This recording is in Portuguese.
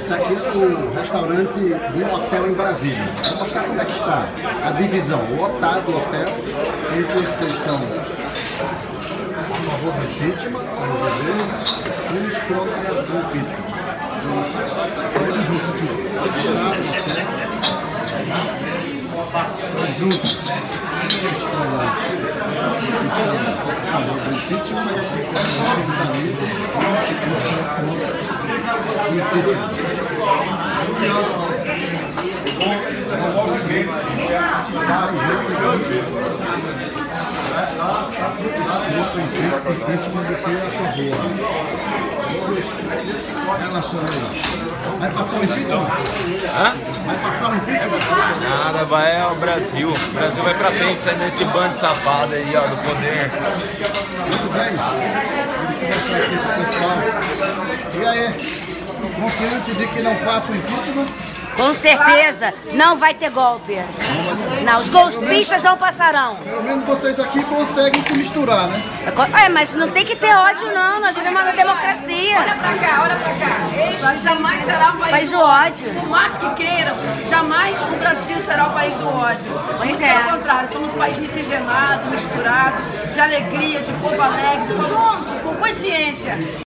Esse aqui é o restaurante de um hotel em Brasília. Vou mostrar como é que está a divisão, o hotel do hotel, entre os cristãos a favor do impeachment, vamos dizer, e os contra o impeachment. Todos juntos aqui. Todos juntos. A favor do impeachment, vai passar o impeachment? Hã? Vai passar o impeachment? Nada, vai ao Brasil. O Brasil vai pra frente, saindo desse bando de safado aí, ó, do poder. Muito bem. Vamos conversar aqui com o pessoal. E aí? Confiante de que não passa o impeachment? Com certeza, não vai ter golpe. Não, os golpistas não passarão. Pelo menos vocês aqui conseguem se misturar, né? É, mas não tem que ter ódio, não. Nós vivemos uma democracia. Olha pra cá, olha pra cá. Este jamais será o País do ódio. Por mais que queiram, jamais o Brasil será o país do ódio. Pois é. Pelo contrário, somos um país miscigenado, misturado, de alegria, de povo alegre, junto, com consciência.